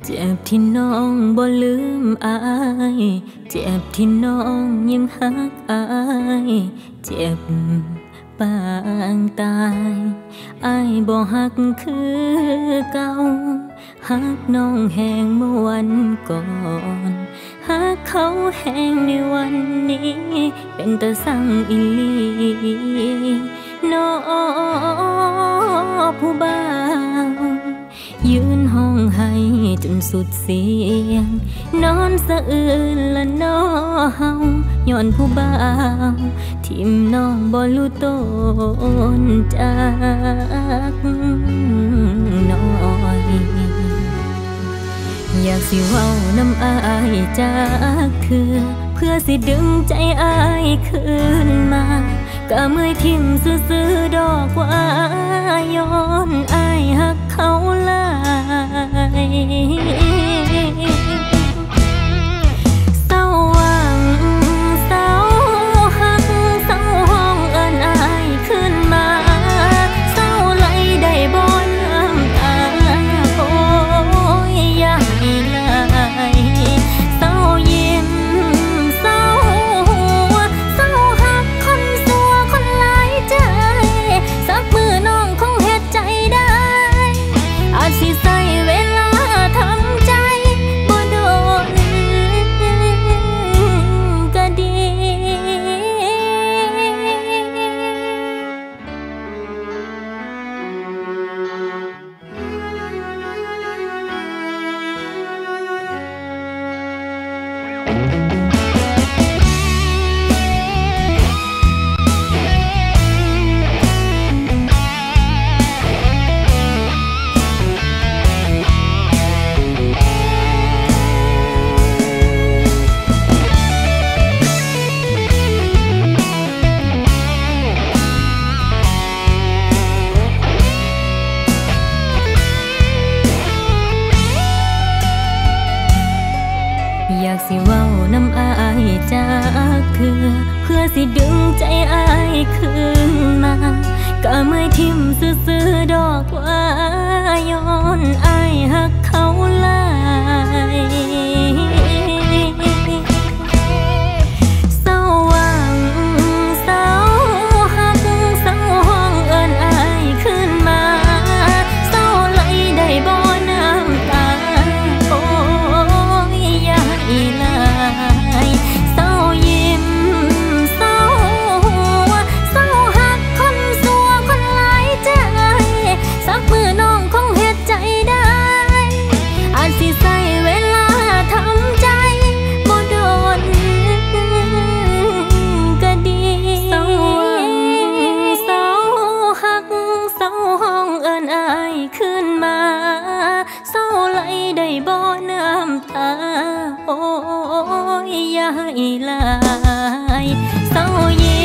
เจ็บที่น้องบ่ลืมอายเจ็บที่น้องยังหักอายเจ็บปางตายอายบ่หักคือเก่าหักน้องแห้งเมื่อวันก่อนหักเขาแห้งในวันนี้เป็นตาสั่งอีหลีน้อผู้บ่าวยืนห้องให้จนสุดเสียงนอนสะอื้นละน้อเฮาย้อนผู้บ่าวทิ่มน้องบ่รู้ตนจากน้อยอยากสิเว้าน้ำอายจากเธอเพื่อสิดึงใจอายคืนมาก็เมื่อยทิ่มซื่อๆดอกว่าย้อนอายหักเขาหลายเศร้าหวังเศร้าหักเศร้าห้องเอิ้นอายขึ้นมาเศร้าไหลได้บ่น้ำตาโอ้ยอย่าให้ไหลเศร้ายิ้มเศร้าหัวเศร้าหักคนสัวคนหลายใจสักมือน้องคงเฮ็ดใจได้อาจสิใส่เวลาทำใจบ่โดนก็ดีอยากสิเว้าน้ำอายจากเธอเพื่อสิดึงใจอายคืนมาก็เมื่อยทิ่มซื่อๆดอกว่าย้อนอายหักเขาหลายเศร้าหวังเศร้าหักเศร้าห้องเอิ้นอายขึ้นมาเศร้าไหลได้บ่น้ำตาโอ้ยอย่าให้ไหลเศร้ายิ้มเศร้าหัวเศร้าหักคนสัวคนหลายใจสักมือน้องคงเฮ็ดใจได้อาจสิใส่เวลาทำใจบ่โดนก็ดีเศร้าเศร้าหักเศร้าห้องเอิ้นอายขึ้นมาเศร้าไหลได้บ่น้ำตาโอ้ยอย่าให้ไหลเศร้ายิ้